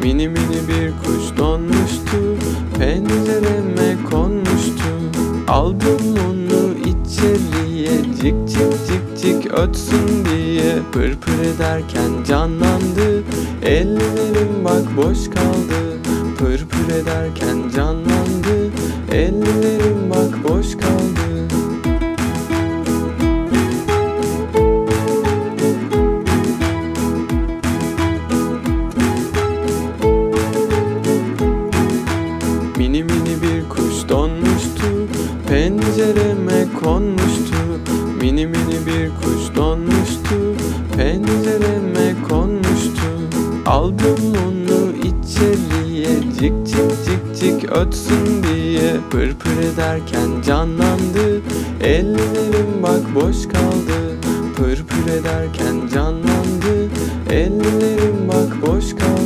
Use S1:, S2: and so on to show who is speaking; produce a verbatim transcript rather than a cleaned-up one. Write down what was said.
S1: Mini mini bir kuş donmuştu, pencereme konmuştu. Aldım onu içeriye, cik cik cik cik ötsün diye. Pır pır ederken canlandı, ellerim bak boş kaldı. Pır pır ederken canlandı, ellerim bak boş kaldı. Mini mini bir kuş donmuştu, pencereme konmuştu. Mini mini bir kuş donmuştu, pencereme konmuştu. Aldım onu içeriye, cik cik cik cik ötsün diye. Pır pır ederken canlandı, ellerim bak boş kaldı. Pır pır ederken canlandı, ellerim bak boş kaldı.